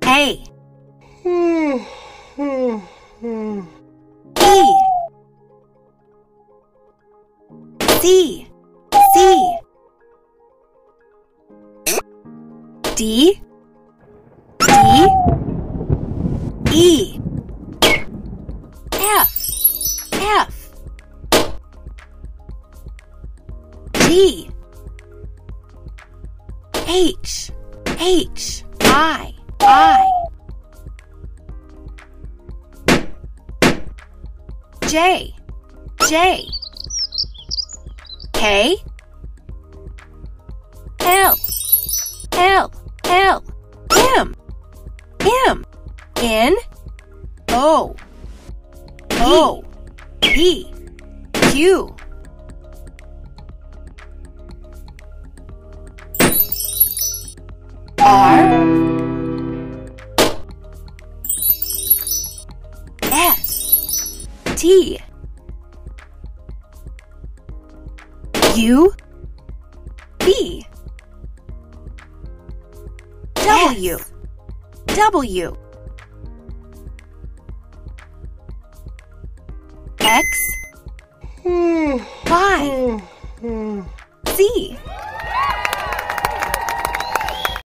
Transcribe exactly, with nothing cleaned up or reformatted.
K. E. C. C. D. D. E. F. F. G. H. H. I. I. J. J. K. L. L. L. M. M. N. O. O. P. Q. R. S. T. U. V. W. W. X. Y. Z.